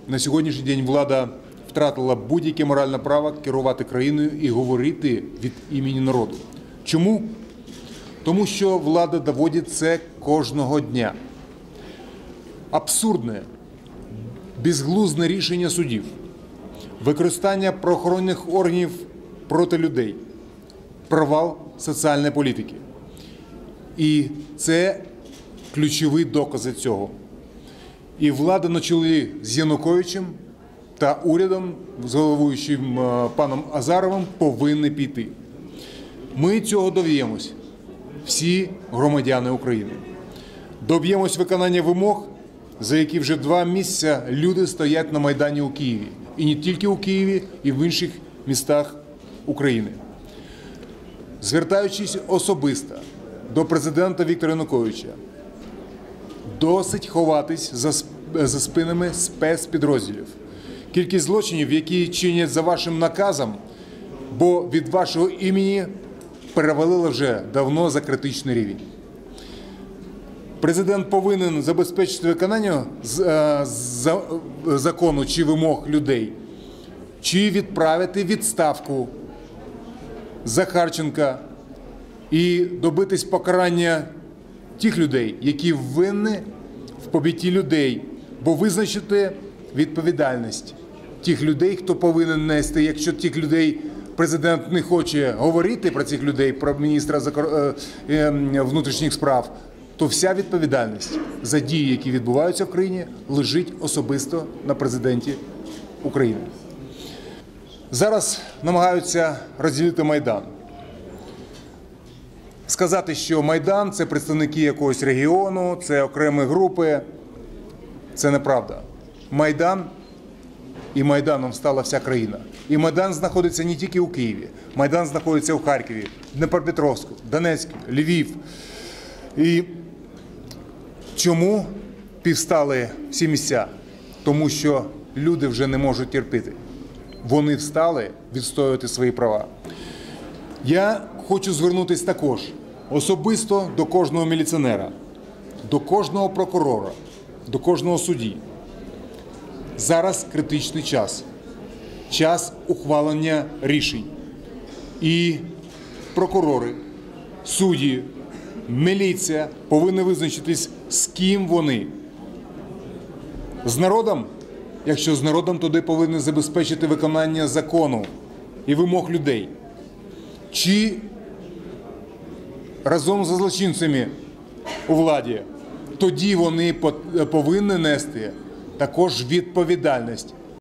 на сьогоднішній день влада втратила будь-яке моральне право керувати країною і говорити від імені народу. Чому? Тому що влада доводить це кожного дня. Абсурдне, безглузне рішення судів, використання правоохоронних органів проти людей, провал соціальної політики. І це ключові докази цього. І влада на чолі з Януковичем та урядом, з головуючим паном Азаровим, повинні піти. Ми цього доб'ємось, всі громадяни України. Доб'ємось виконання вимог, за які вже 2 місяці люди стоять на Майдані у Києві. І не тільки у Києві, і в інших містах України. Звертаючись особисто до президента Віктора Януковича, досить ховатись за спинами спецпідрозділів. Кількість злочинів, які чинять за вашим наказом, бо від вашого імені перевалила вже давно за критичний рівень. Президент повинен забезпечити виконання закону чи вимог людей, чи відправити відставку Захарченка і добитись покарання тих людей, які винні в побитті людей, бо визначити відповідальність тих людей, хто повинен нести. Якщо тих людей президент не хоче говорити про цих людей, про міністра внутрішніх справ, то вся відповідальність за дії, які відбуваються в країні, лежить особисто на президенті України. Зараз намагаються розділити Майдан. Сказати, що Майдан – це представники якогось регіону, це окремі групи – це неправда. Майдан і Майданом стала вся країна. І Майдан знаходиться не тільки у Києві. Майдан знаходиться у Харкові, Дніпропетровську, Донецьку, Львів. І чому повстали всі місця? Тому що люди вже не можуть терпіти. Вони встали відстоювати свої права. Я хочу звернутися також особисто до кожного міліціонера, до кожного прокурора, до кожного судді. Зараз критичний час. Час ухвалення рішень. І прокурори, судді, міліція повинні визначитись, з ким вони. З народом? Якщо з народом, тоді повинні забезпечити виконання закону і вимог людей. Чи разом зі злочинцями у владі, тоді вони повинні нести також відповідальність